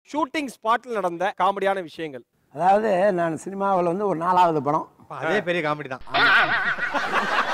Shooting ஸ்பாட்ல நடந்த காமெடியான விஷயங்கள். அதாவது நான் சினிமாவில் வந்து ஒரு 4வது படம். அதே பெரிய காமெடி தான்.